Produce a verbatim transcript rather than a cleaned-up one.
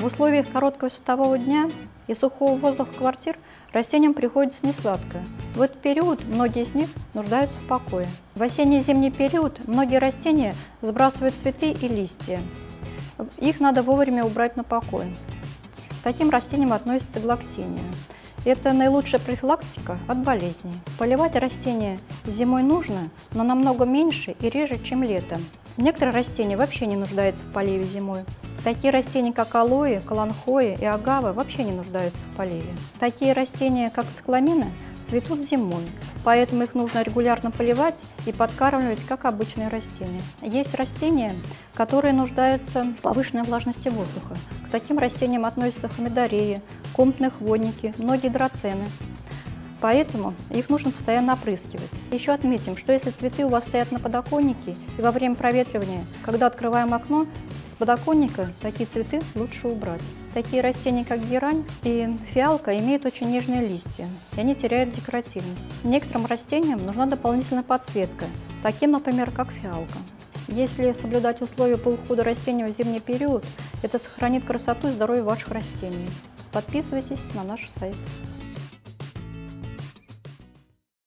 В условиях короткого светового дня и сухого воздуха квартир растениям приходится несладко. В этот период многие из них нуждаются в покое. В осенне-зимний период многие растения сбрасывают цветы и листья. Их надо вовремя убрать на покой. К таким растениям относится глоксиния. Это наилучшая профилактика от болезней. Поливать растения зимой нужно, но намного меньше и реже, чем летом. Некоторые растения вообще не нуждаются в поливе зимой. Такие растения, как алоэ, каланхоэ и агава, вообще не нуждаются в поливе. Такие растения, как цикламины, цветут зимой, поэтому их нужно регулярно поливать и подкармливать, как обычные растения. Есть растения, которые нуждаются в повышенной влажности воздуха. К таким растениям относятся хомидореи, комнатные хвойники, многие драцены. Поэтому их нужно постоянно опрыскивать. Еще отметим, что если цветы у вас стоят на подоконнике и во время проветривания, когда открываем окно, с подоконника такие цветы лучше убрать. Такие растения, как герань и фиалка, имеют очень нежные листья, и они теряют декоративность. Некоторым растениям нужна дополнительная подсветка, таким, например, как фиалка. Если соблюдать условия по уходу растений в зимний период, это сохранит красоту и здоровье ваших растений. Подписывайтесь на наш сайт.